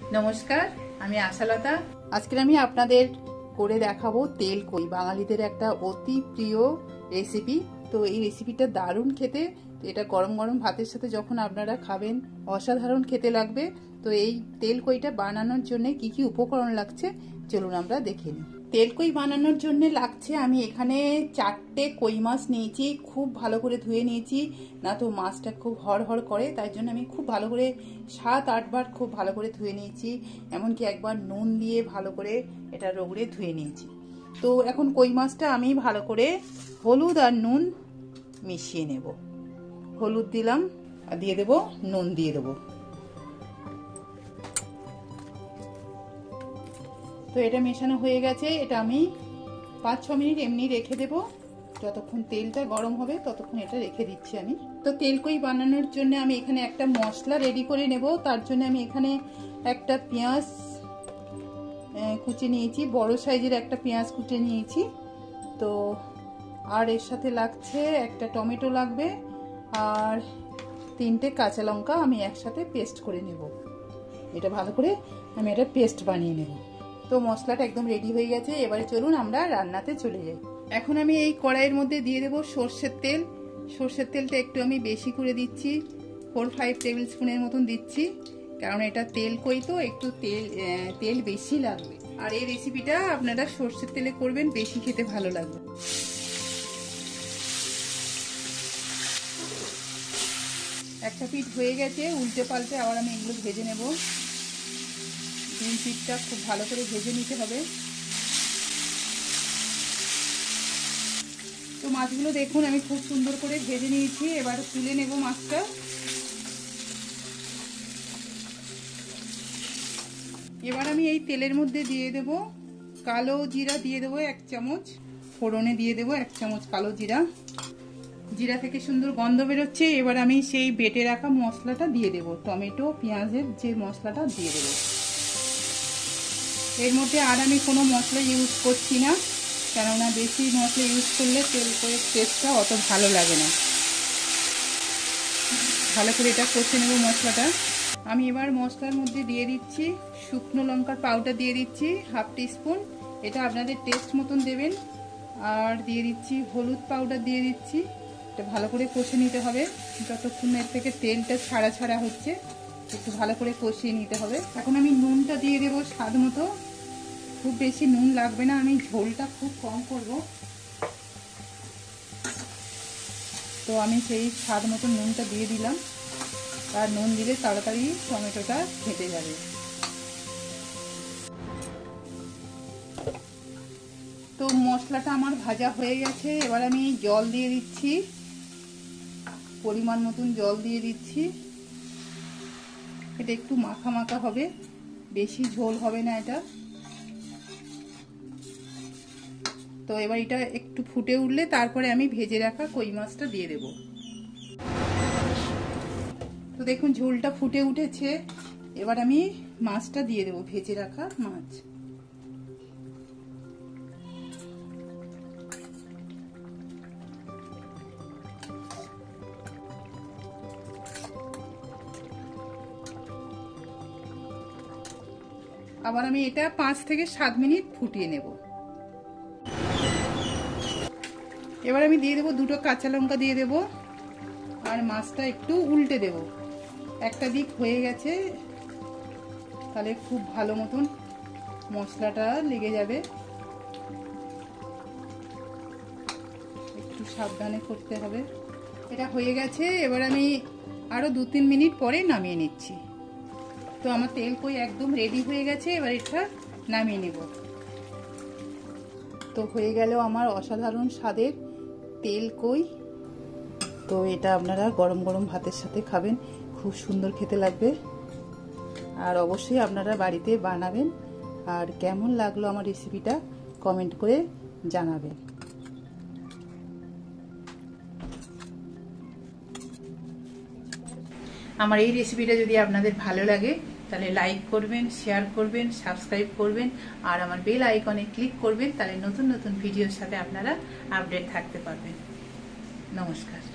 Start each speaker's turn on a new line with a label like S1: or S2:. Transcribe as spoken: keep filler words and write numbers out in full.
S1: নমস্কার, আমি আশালতা। আজকে আমি আপনাদের করে দেখাবো তেল কই, বাঙালিদের একটা অতি প্রিয় রেসিপি। তো এই রেসিপিটা দারুণ খেতে, এটা গরম গরম ভাতের সাথে যখন আপনারা খাবেন অসাধারণ খেতে লাগবে। তো এই তেল কইটা বানানোর জন্য কি কি উপকরণ লাগছে চলুন আমরা দেখে নিই। তেল কই বানানোর জন্য লাগছে, আমি এখানে চারটে কই মাছ নিয়েছি, খুব ভালো করে ধুয়ে নিয়েছি, না তো মাছটা খুব হড়হড় করে, তাই জন্য আমি খুব ভালো করে সাত আটবার খুব ভালো করে ধুয়ে নিয়েছি, এমনকি একবার নুন দিয়ে ভালো করে এটা রগড়ে ধুয়ে নিয়েছি। তো এখন কই মাছটা আমি ভালো করে হলুদ আর নুন মিশিয়ে নেব। হলুদ দিলাম আর দিয়ে দেবো নুন দিয়ে দেবো। তো এটা মেশানো হয়ে গেছে, এটা আমি পাঁচ ছ মিনিট এমনি রেখে দেবো, যতক্ষণ তেলটা গরম হবে ততক্ষণ এটা রেখে দিচ্ছি আমি। তো তেল কই বানানোর জন্য আমি এখানে একটা মশলা রেডি করে নেব। তার জন্য আমি এখানে একটা পেঁয়াজ কুচে নিয়েছি, বড় সাইজের একটা পেঁয়াজ কুচে নিয়েছি। তো আর এর সাথে লাগছে একটা টমেটো লাগবে, আর তিনটে কাঁচা লঙ্কা আমি একসাথে পেস্ট করে নেব। এটা ভালো করে আমি এটা পেস্ট বানিয়ে নেব। তো মশলাটা একদম রেডি হয়ে গেছে, এবারে চলুন আমরা রান্নাতে চলে যাই। এখন আমি এই কড়াইয়ের মধ্যে দিয়ে দেবো সর্ষের তেল। সর্ষের তেলটা একটু আমি বেশি করে দিচ্ছি, ফোর ফাইভ টেবিল স্পুনের মতন দিচ্ছি, কারণ এটা তেল কই তো একটু তেল তেল বেশি লাগবে। আর এই রেসিপিটা আপনারা সর্ষের তেলে করবেন, বেশি খেতে ভালো লাগবে। একটা পিঠ হয়ে গেছে, উল্টে পাল্টে আবার আমি এগুলো ভেজে নেব। দুই পিঠটা খুব ভালো করে ভেজে নিতে হবে। তো মাছগুলো দেখুন আমি খুব সুন্দর করে ভেজে নিয়েছি, এবার তুলে নেব মাছটা। এবার আমি এই তেলের মধ্যে দিয়ে দেব কালো জিরা, দিয়ে দেবো এক চামচ, ফোড়নে দিয়ে দেবো এক চামচ কালো জিরা। জিরা থেকে সুন্দর গন্ধ বেরোচ্ছে, এবার আমি সেই বেটে রাখা মশলাটা দিয়ে দেব, টমেটো পেঁয়াজের যে মশলাটা দিয়ে দেবো। এর মধ্যে আর আমি কোনো মশলা ইউজ করছি না, কেননা বেশি মশলা ইউজ করলে তেল করে টেস্টটা অত ভালো লাগে না। ভালো করে এটা কষে নেব মশলাটা। আমি এবার মশলার মধ্যে দিয়ে দিচ্ছি শুকনো লঙ্কার পাউডার, দিয়ে দিচ্ছি হাফ টিস্পুন, এটা আপনাদের টেস্ট মতন দেবেন। আর দিয়ে দিচ্ছি হলুদ পাউডার, দিয়ে দিচ্ছি। এটা ভালো করে কষে নিতে হবে, যতক্ষণ এর থেকে তেলটা ছাড়া ছাড়া হচ্ছে একটু ভালো করে কষিয়ে নিতে হবে। এখন আমি নুনটা দিয়ে দেবো স্বাদ মতো, খুব বেশি নুন লাগবে না, আমি ঝোলটা খুব কম করব। তো আমি সেই স্বাদ মতো নুনটা দিয়ে দিলাম, আর নুন দিলে তাড়াতাড়ি টমেটোটা ঘেটে যাবে। তো মশলাটা আমার ভাজা হয়ে গেছে, এবার আমি জল দিয়ে দিচ্ছি, পরিমাণ মতন জল দিয়ে দিচ্ছি। এটা একটু মাখা মাখা হবে, বেশি ঝোল হবে না এটা। তো এবার এটা একটু ফুটে উঠলে তারপরে আমি ভেজে রাখা কই মাছটা দিয়ে দেব। তো দেখুন ঝোলটা ফুটে উঠেছে, এবার আমি মাছটা দিয়ে দেব, ভেজে রাখা মাছ। আবার আমি এটা পাঁচ থেকে সাত মিনিট ফুটিয়ে নেব। এবার আমি দিয়ে দেবো দুটো কাঁচা লঙ্কা দিয়ে দেব, আর মাছটা একটু উল্টে দেব। একটা দিক হয়ে গেছে, তাহলে খুব ভালো মতন মশলাটা লেগে যাবে, একটু সাবধানে করতে হবে। এটা হয়ে গেছে, এবার আমি আরো দু তিন মিনিট পরে নামিয়ে নিচ্ছি। তো আমার তেল কই একদম রেডি হয়ে গেছে, এবার এটা নামিয়ে নেব। তো হয়ে গেল আমার অসাধারণ স্বাদের তেল কই। তো এটা আপনারা গরম গরম ভাতের সাথে খাবেন, খুব সুন্দর খেতে লাগবে। আর অবশ্যই আপনারা বাড়িতে বানাবেন, আর কেমন লাগলো আমার রেসিপিটা কমেন্ট করে জানাবেন। আমার এই রেসিপিটা যদি আপনাদের ভালো লাগে তাহলে লাইক করবেন, শেয়ার করবেন, সাবস্ক্রাইব করবেন, আর আমার বেল আইকনে ক্লিক করবেন, তাহলে নতুন নতুন ভিডিওর সাথে আপনারা আপডেট থাকতে পারবেন। নমস্কার।